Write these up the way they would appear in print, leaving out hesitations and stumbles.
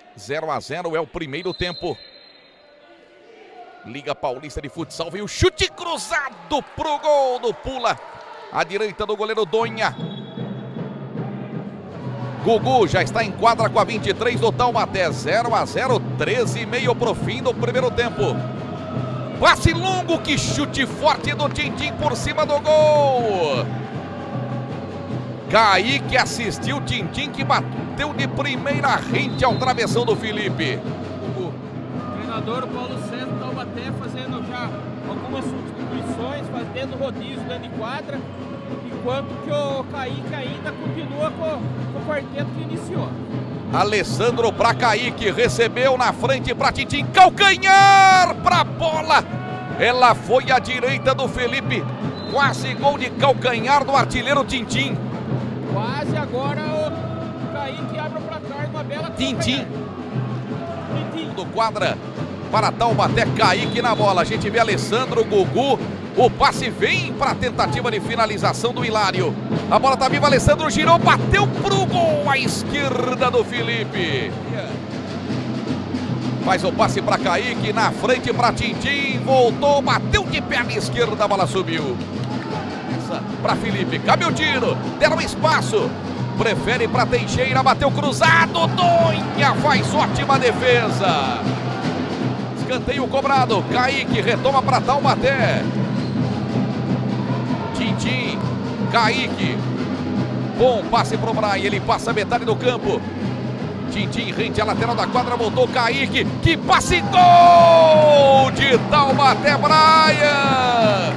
0 a 0 é o primeiro tempo. Liga Paulista de Futsal, vem o chute cruzado pro gol do Pula. À direita do goleiro Donha. Gugu já está em quadra com a 23 do Taubaté. 0 a 0, 13,5 pro fim do primeiro tempo. Passe longo, que chute forte do Tintim por cima do gol. Kaique assistiu o Tintim, que bateu de primeira rente ao travessão do Felipe. O treinador Paulo César do Taubaté fazendo já algumas substituições, fazendo rodízio dentro de quadra, enquanto que o Kaique ainda continua com o quarteto que iniciou. Alessandro para Kaique, recebeu na frente para Tintim, calcanhar para a bola. Ela foi à direita do Felipe, quase gol de calcanhar do artilheiro Tintim. Quase agora o Kaique abre o placar numa bela Tintim do quadra para Taubaté, Kaique na bola. A gente vê Alessandro, Gugu. O passe vem para a tentativa de finalização do Hilário. A bola tá viva, Alessandro girou, bateu pro gol à esquerda do Felipe. Faz o passe para Kaique, na frente para Tintim, voltou, bateu de perna esquerda, a bola subiu. Para Felipe, cabe o tiro, deram espaço, prefere para Teixeira, bateu cruzado, Donha faz ótima defesa. Escanteio cobrado, Kaique retoma para Taubaté. Tintim, Kaique, bom passe pro Brian, ele passa metade do campo. Tintim rente à lateral da quadra, voltou Kaique, que passe, gol de Taubaté, Brian,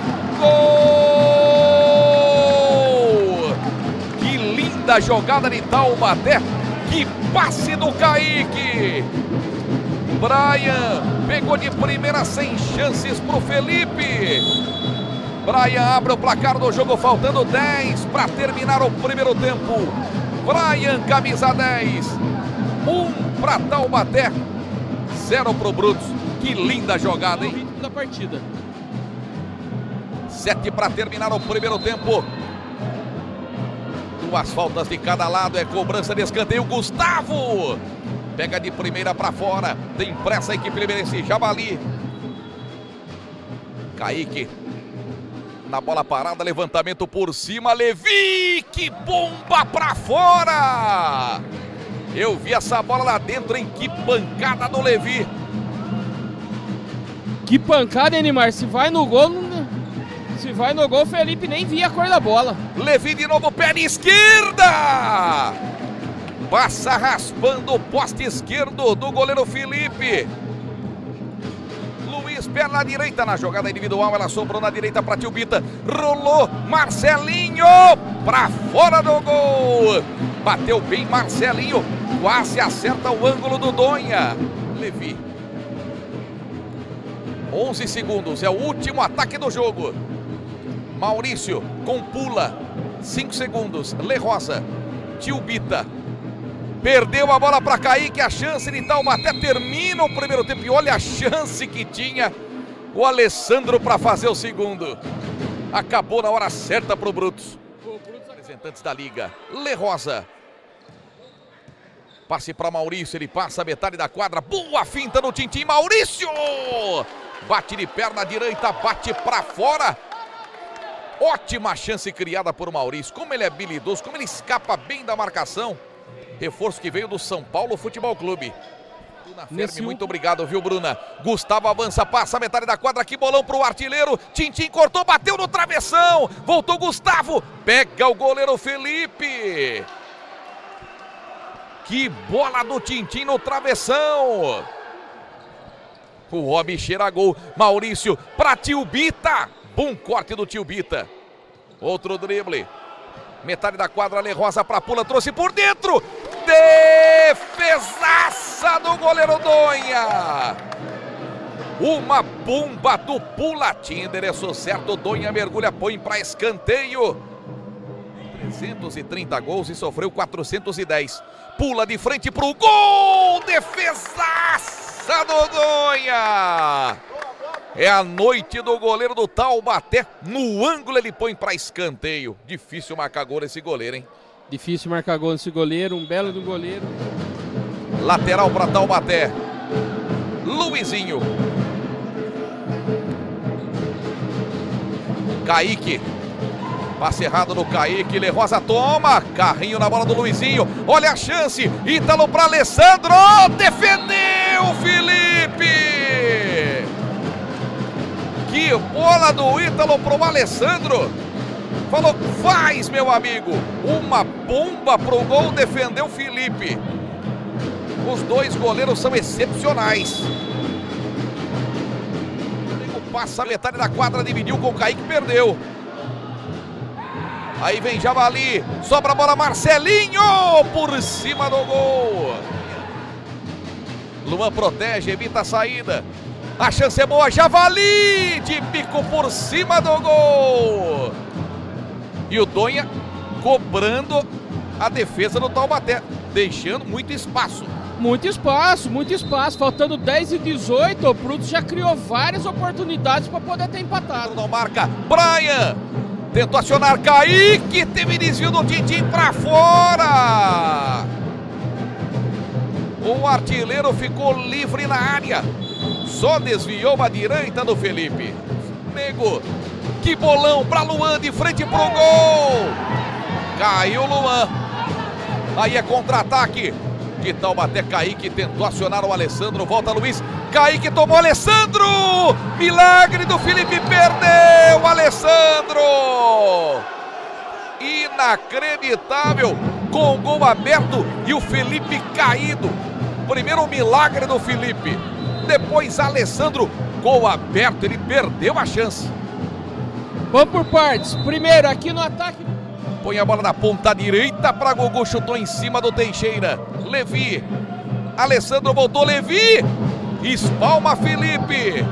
gol! Que linda jogada de Taubaté, que passe do Kaique. Brian pegou de primeira sem chances pro Felipe. Brian abre o placar do jogo, faltando 10 para terminar o primeiro tempo. Brian, camisa 10. 1 para Taubaté, 0 pro Brutus. Que linda jogada, hein? Da partida. 7 para terminar o primeiro tempo. 2 faltas de cada lado, é cobrança de escanteio. Gustavo pega de primeira para fora. Tem pressa a equipe limeirense, Javali. Kaique na bola parada, levantamento por cima, Levi, que bomba pra fora! Eu vi essa bola lá dentro, hein? Que pancada do Levi. Que pancada, hein, Neymar? Se vai no gol, o Felipe nem via a cor da bola. Levi de novo, pé de esquerda! Passa raspando o poste esquerdo do goleiro Felipe. Perna direita na jogada individual, ela sobrou na direita para Tilbita, rolou Marcelinho para fora do gol, bateu bem Marcelinho, quase acerta o ângulo do Donha. Levi, 11 segundos, é o último ataque do jogo. Maurício com Pula, 5 segundos, Le Rosa, Tilbita. Perdeu a bola para Kaique, a chance de Taubaté termina o primeiro tempo. E olha a chance que tinha o Alessandro para fazer o segundo. Acabou na hora certa para o Brutus. Representantes da liga, Le Rosa. Passe para Maurício, ele passa a metade da quadra. Boa finta no Tintim, Maurício! Bate de perna direita, bate para fora. Ótima chance criada por Maurício. Como ele é habilidoso, como ele escapa bem da marcação. Reforço que veio do São Paulo Futebol Clube. Bruna Fermi, muito obrigado, viu, Bruna? Gustavo avança, passa a metade da quadra, que bolão pro artilheiro. Tintim cortou, bateu no travessão. Voltou Gustavo, pega o goleiro Felipe. Que bola do Tintim no travessão. O Rob cheira a gol. Maurício pra Tilbita. Bom corte do Tilbita. Outro drible. Metade da quadra, Le Rosa pra Pula, trouxe por dentro. Defesaça do goleiro Donha. Uma bomba do Pula. Tinha endereço certo, Donha mergulha, põe para escanteio. 330 gols e sofreu 410. Pula de frente pro gol. Defesaça do Donha. É a noite do goleiro do Taubaté. No ângulo ele põe para escanteio. Difícil marcar gol esse goleiro, hein? Difícil marcar gol nesse goleiro, um belo do goleiro. Lateral para Taubaté. Luizinho. Kaique. Passe errado no Kaique. Lerrosa toma. Carrinho na bola do Luizinho. Olha a chance. Ítalo para Alessandro. Defendeu Felipe. Que bola do Ítalo pro Alessandro. Falou, faz, meu amigo. Uma bomba pro gol. Defendeu Felipe. Os dois goleiros são excepcionais. Passa a metade da quadra, dividiu com o Kaique, perdeu. Aí vem Javali, sobra a bola, Marcelinho, por cima do gol. Luan protege, evita a saída. A chance é boa, Javali, de bico por cima do gol. E o Donha cobrando a defesa do Taubaté, deixando muito espaço. Muito espaço. Faltando 10 e 18, o Brutus já criou várias oportunidades para poder ter empatado. Não marca, Brian. Tentou acionar Kaique, teve desvio do Tintim para fora. O artilheiro ficou livre na área. Só desviou a direita do Felipe. Nego, que bolão para Luan de frente pro gol. Caiu Luan. Aí é contra-ataque. De Taubaté, Kaique tentou acionar o Alessandro, volta Luiz, Kaique tomou Alessandro, milagre do Felipe, perdeu Alessandro, inacreditável, com o gol aberto e o Felipe caído. Primeiro o milagre do Felipe, depois Alessandro, gol aberto, ele perdeu a chance. Vamos por partes, primeiro aqui no ataque. Põe a bola na ponta direita para Gugu, chutou em cima do Teixeira. Levi. Alessandro voltou, Levi. Espalma Felipe.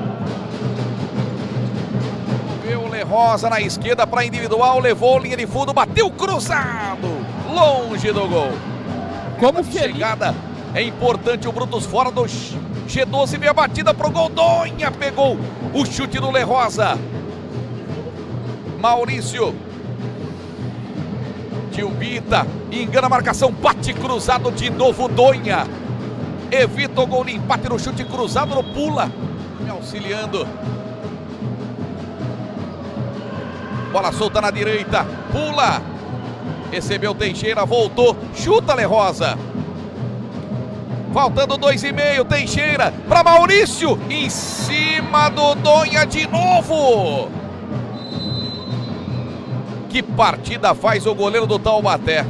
Viu o Lerrosa na esquerda para individual, levou linha de fundo, bateu cruzado. Longe do gol. Como chegada é importante, o Brutus fora do G12, vem a batida pro gol. Donha pegou o chute do Lerrosa. Maurício. Tilbita, engana a marcação, bate cruzado de novo, Donha. Evita o gol de empate no chute cruzado, no pula. Me auxiliando. Bola solta na direita, pula. Recebeu Teixeira, voltou, chuta Lerrosa. Faltando 2,5, Teixeira para Maurício, em cima do Donha de novo. Que partida faz o goleiro do Taubaté.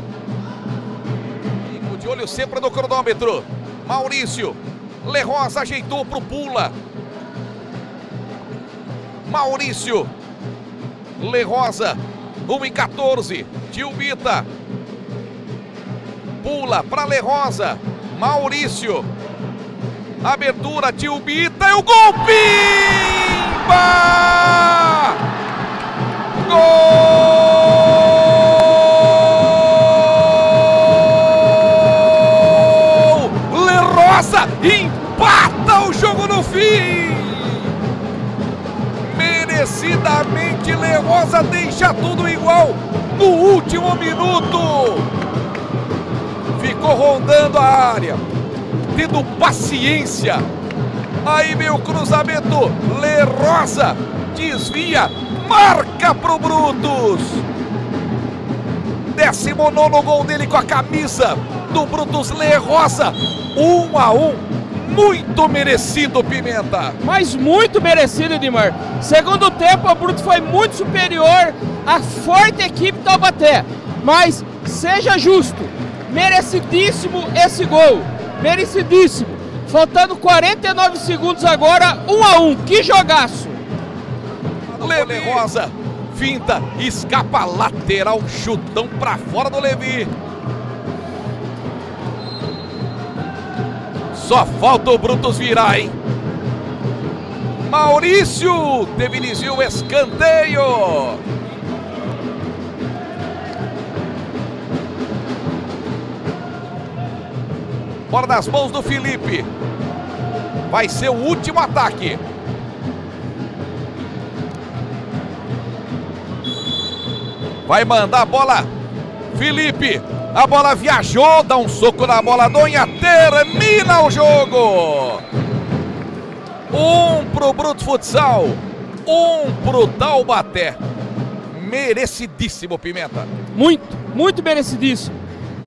De olho sempre no cronômetro. Maurício. Lerrosa ajeitou pro pula. Maurício. Lerrosa. 1:14. Tilbita. Pula para Lerrosa. Maurício. Abertura, Tilbita e o gol! Pimba! Gol! Empata o jogo no fim. Merecidamente Lerrosa deixa tudo igual no último minuto. Ficou rondando a área, tendo paciência. Aí veio o cruzamento, Lerrosa desvia, marca pro Brutus. 19º gol dele com a camisa do Brutus, Lerrosa. 1-1, muito merecido, Pimenta. Mas muito merecido, Edmar. Segundo tempo, o Brutus foi muito superior à forte equipe Taubaté. Mas seja justo, merecidíssimo esse gol, merecidíssimo. Faltando 49 segundos agora, 1-1, que jogaço. Lerrosa, finta, escapa lateral, chutão pra fora do Levi. Só falta o Brutus virar, hein? Maurício teve desvio, escanteio. Bola nas mãos do Felipe. Vai ser o último ataque. Vai mandar a bola. Felipe. A bola viajou, dá um soco na bola, Donha, termina o jogo. 1 pro Bruto Futsal, 1 pro Taubaté. Merecidíssimo, Pimenta. Muito merecidíssimo.